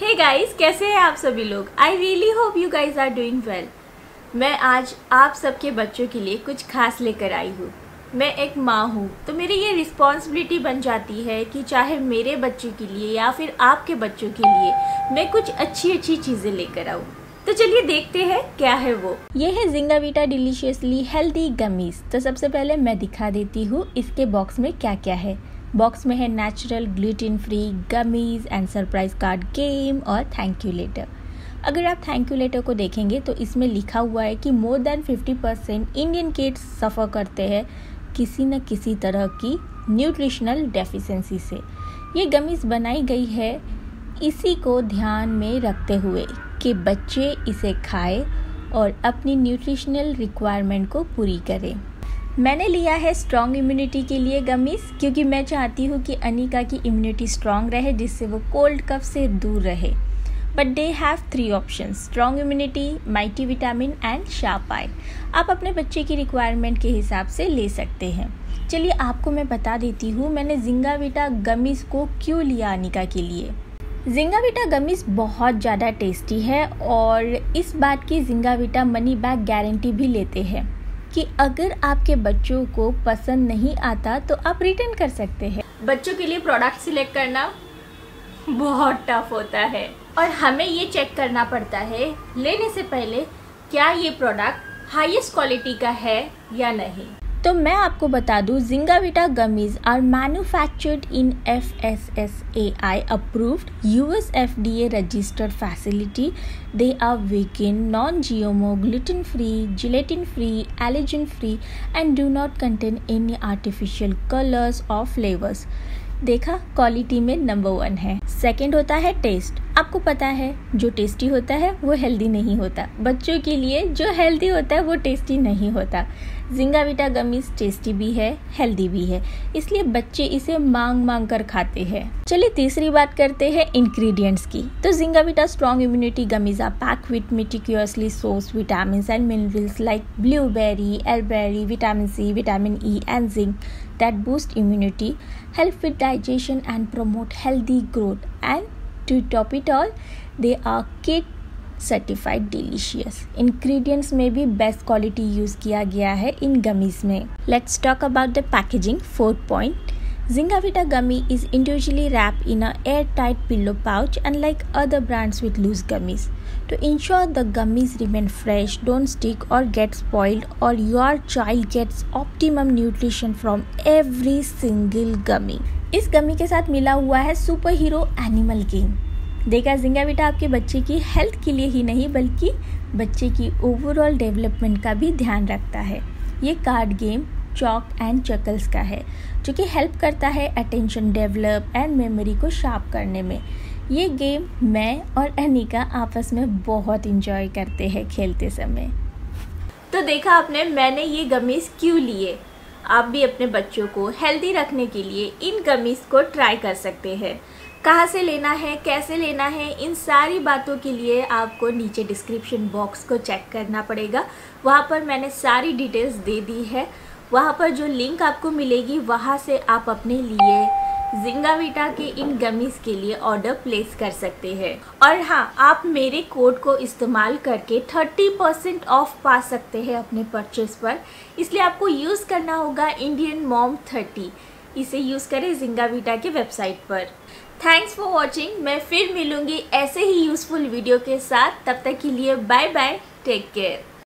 Hey guys, कैसे हैं आप सभी लोग। I really hope you guys are doing well. मैं आज आप सबके बच्चों के लिए कुछ खास लेकर आई हूँ। मैं एक माँ हूँ तो मेरी ये रिस्पॉन्सिबिलिटी बन जाती है कि चाहे मेरे बच्चों के लिए या फिर आपके बच्चों के लिए मैं कुछ अच्छी अच्छी चीज़ें लेकर आऊँ। तो चलिए देखते हैं क्या है वो। ये है जिंगाविटा डिलीशियसली हेल्दी गमीज। तो सबसे पहले मैं दिखा देती हूँ इसके बॉक्स में क्या क्या है। बॉक्स में है natural gluten free gummies and surprise card game और थैंक यू लेटर। अगर आप थैंक यू लेटर को देखेंगे तो इसमें लिखा हुआ है कि more than 50% Indian kids suffer करते हैं किसी न किसी तरह की न्यूट्रिशनल डेफिशिएंसी से। ये गमीज बनाई गई है इसी को ध्यान में रखते हुए कि बच्चे इसे खाएं और अपनी न्यूट्रिशनल रिक्वायरमेंट को पूरी करें। मैंने लिया है स्ट्रॉन्ग इम्यूनिटी के लिए गमीज, क्योंकि मैं चाहती हूँ कि अनिका की इम्यूनिटी स्ट्रॉन्ग रहे जिससे वो कोल्ड कफ से दूर रहे। But they have 3 options: strong immunity, mighty vitamin and sharp eye. आप अपने बच्चे की रिक्वायरमेंट के हिसाब से ले सकते हैं। चलिए आपको मैं बता देती हूँ मैंने जिंगाविटा गमीज को क्यों लिया अनिका के लिए। जिंगाविटा गमीज बहुत ज़्यादा टेस्टी है और इस बात की जिंगाविटा मनी बैक गारंटी भी लेते हैं कि अगर आपके बच्चों को पसंद नहीं आता तो आप रिटर्न कर सकते हैं। बच्चों के लिए प्रोडक्ट सिलेक्ट करना बहुत टफ होता है और हमें ये चेक करना पड़ता है लेने से पहले क्या ये प्रोडक्ट हाईएस्ट क्वालिटी का है या नहीं। तो मैं आपको बता दूं, Zingavita gummies are manufactured in FSSAI approved US FDA registered facility. They are vegan, non GMO, gluten free, gelatin free, allergen free and do not contain any artificial colours और फ्लेवर्स। देखा, क्वालिटी में नंबर 1 है। Second होता है test. आपको पता है जो टेस्टी होता है वो हेल्दी नहीं होता। बच्चों के लिए जो हेल्दी होता है वो टेस्टी नहीं होता। जिंगाविटा गमीज टेस्टी भी है, हेल्दी भी है, इसलिए बच्चे इसे मांग मांग कर खाते हैं। चलिए तीसरी बात करते हैं इंग्रेडिएंट्स की। तो Zingavita strong immunity gummies are packed with meticulously sourced vitamins and minerals like blueberry, elderberry, vitamin C, vitamin E and zinc that boost immunity, help with digestion and promote healthy growth. And to top it all, they are kid certified delicious. Ingredients में भी best quality use किया गया है in gummies में। Let's talk about the packaging. 4th point, Zingavita gummy is individually wrapped in a airtight pillow pouch unlike other brands with loose gummies. To ensure the gummies remain fresh, don't stick or get spoiled, or your child gets optimum nutrition from every single gummy. इस गमी के साथ मिला हुआ है super hero animal game. देखा, जिंगाविटा आपके बच्चे की हेल्थ के लिए ही नहीं बल्कि बच्चे की ओवरऑल डेवलपमेंट का भी ध्यान रखता है। ये card game chalk and chuckles का है जो कि हेल्प करता है अटेंशन डेवलप एंड मेमोरी को शार्प करने में। ये गेम मैं और अनिका आपस में बहुत इंजॉय करते हैं खेलते समय। तो देखा आपने, मैंने ये गमीज क्यों लिए। आप भी अपने बच्चों को हेल्दी रखने के लिए इन गमीज को ट्राई कर सकते हैं। कहाँ से लेना है, कैसे लेना है, इन सारी बातों के लिए आपको नीचे डिस्क्रिप्शन बॉक्स को चेक करना पड़ेगा। वहाँ पर मैंने सारी डिटेल्स दे दी है। वहाँ पर जो लिंक आपको मिलेगी वहाँ से आप अपने लिए जिंगाविटा के इन गमीज के लिए ऑर्डर प्लेस कर सकते हैं। और हाँ, आप मेरे कोड को इस्तेमाल करके 30% ऑफ पा सकते हैं अपने परचेस पर। इसलिए आपको यूज़ करना होगा इंडियन मॉम 30। इसे यूज़ करें जिंगाविटा के वेबसाइट पर। Thanks for watching. मैं फिर मिलूंगी ऐसे ही यूज़फुल वीडियो के साथ। तब तक के लिए बाय बाय, टेक केयर।